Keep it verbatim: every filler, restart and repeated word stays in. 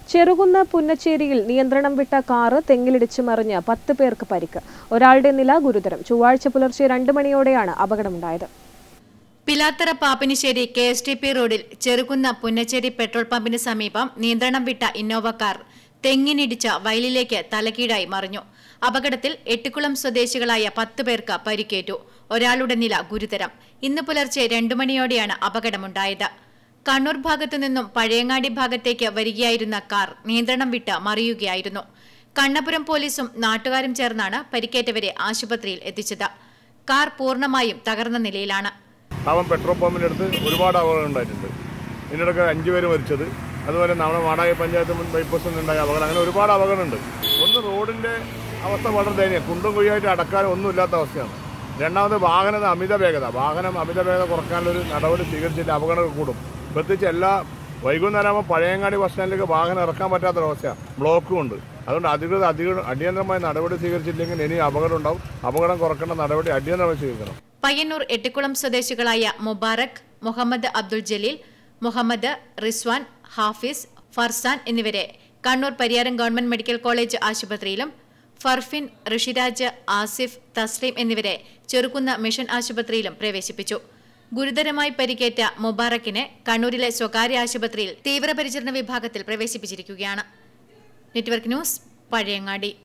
ചെറുകുന്ന പുന്നച്ചേരിയിൽ നിയന്ത്രണം വിട്ട കാറ് തെങ്ങിലിടിച്ച് മറിഞ്ഞ് പത്ത് പേർക്ക് പരിക്ക്. ഒരാളുടെ നില ഗുരുതരം. ചൊവ്വാഴ്ച പുലർച്ചെ രണ്ട് മണിയോടെയാണ് അപകടമുണ്ടായത്. Pilathara Papinisseri K S T P റോഡിൽ ചെറുകുന്ന പുന്നച്ചേരി പെട്രോൾ പമ്പിന് സമീപം നിയന്ത്രണം വിട്ട ഇന്നോവ കാർ തെങ്ങിനിടിച്ച വയലിലേക്ക് തലകീഴായി മറിഞ്ഞു. അപകടത്തിൽ എട്ടിക്കുളം സ്വദേശികളായ പത്ത് പേർക്ക് പരിക്കേറ്റു. ഒരാളുടെ നില ഗുരുതരം. ഇന്ന് പുലർച്ചെ രണ്ടു മണിയോടെയാണ് അപകടമുണ്ടായത്. കണ്ണൂർ ഭാഗത്തു നിന്നും പഴയങ്ങാടി ഭാഗത്തേക്ക് വരികയായിരുന്ന കാർ നിയന്ത്രണം വിട്ട് മറിയുകയായിരുന്നു. കണ്ണപുരം പോലീസും നാട്ടുകാരും ചേർന്നാണ് പരിക്കേറ്റവരെ ആശുപത്രിയിൽ എത്തിച്ചത്. കാർ പൂർണ്ണമായും തകർന്ന നിലയിലാണ്. അവൻ പെട്രോൾ പമ്പിനടുത്ത് ഒരുപാട് അപകടം ഉണ്ടായിട്ടുണ്ട്. ഇതിനിടയ്ക്ക് അഞ്ചു പേര് മരിച്ചത്, അതുപോലെ നമ്മുടെ മാടായി പഞ്ചായത്ത് മുൻ ബൈപ്പാസിൽ നിന്നുണ്ടായ അപകടം, അങ്ങനെ ഒരുപാട് അപകടമുണ്ട്. ഒന്ന് റോഡിന്റെ അവസ്ഥ വളരെ ദയനീയം, കുണ്ടും കുഴിയായിട്ട് അടക്കാൻ ഒന്നുമില്ലാത്ത അവസ്ഥയാണ്. രണ്ടാമത് വാഹനം അമിത വേഗത വാഹനം അമിത വേഗത കുറക്കാനുള്ളൊരു നടപടി സ്വീകരിച്ചിട്ട് അപകടങ്ങൾ കൂടും. പ്രത്യേകിച്ച് എല്ലാ വൈകുന്നേരമാകുമ്പോൾ പഴയങ്ങാടി ബസ് സ്റ്റാൻഡിലേക്ക് വാഹനം ഇറക്കാൻ പറ്റാത്തൊരവസ്ഥയാണ്, ബ്ലോക്കും ഉണ്ട്. അതുകൊണ്ട് അധികൃതർ അധിക അടിയന്തരമായ നടപടി സ്വീകരിച്ചില്ലെങ്കിൽ ഇനി അപകടം ഉണ്ടാവും. അപകടം കുറക്കേണ്ട നടപടി അടിയന്തരമായി സ്വീകരിക്കണം. പയ്യന്നൂർ എട്ടിക്കുളം സ്വദേശികളായ മുബാറക്, മുഹമ്മദ് അബ്ദുൾ ജലീൽ, മുഹമ്മദ് റിസ്വാൻ, ഹാഫിസ്, ഫർസാൻ എന്നിവരെ Kannur Pariyaram government medical college ആശുപത്രിയിലും ഫർഫിൻ, ഋഷിരാജ്, ആസിഫ്, തസ്ലീം എന്നിവരെ ചെറുകുന്ന മിഷൻ ആശുപത്രിയിലും പ്രവേശിപ്പിച്ചു. ഗുരുതരമായി പരിക്കേറ്റ മുബാറക്കിനെ കണ്ണൂരിലെ സ്വകാര്യ ആശുപത്രിയിൽ തീവ്രപരിചരണ വിഭാഗത്തിൽ പ്രവേശിപ്പിച്ചിരിക്കുകയാണ്. Network news, Pazhayangadi.